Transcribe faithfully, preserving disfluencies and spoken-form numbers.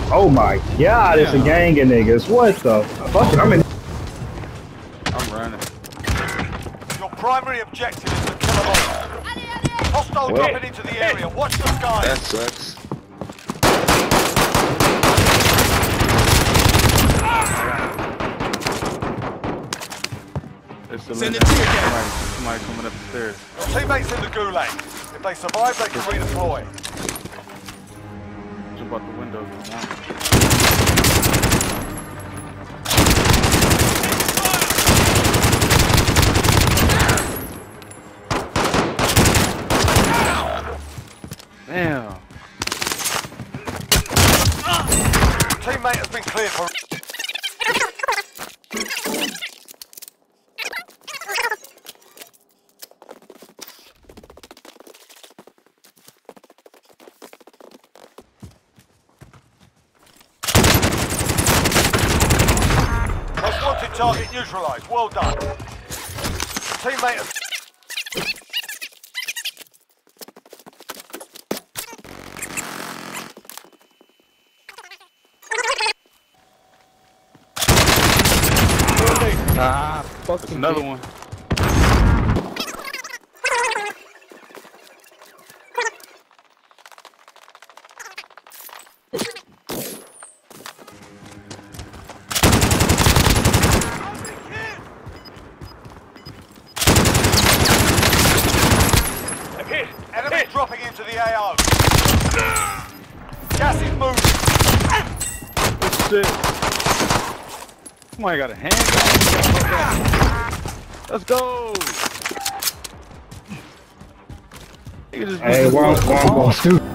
Oh my god, it's a Damn. gang of niggas. What the fuck? I'm in. I'm running. Your primary objective is to kill them all. Hostile Wait. dropping into the area. Watch the sky. That sucks. There's somebody, somebody, somebody coming up the stairs. Your teammates in the gulag. If they survive, they can redeploy. Jump out the window. Damn. Teammate has been cleared for. Most wanted target neutralized. Well done. Teammate has. Ah, fuck. That's another one. Enemy dropping into the A O. Gas is moving. Shit. Somebody got a handgun. Let's go. Hey, one, one, one, two.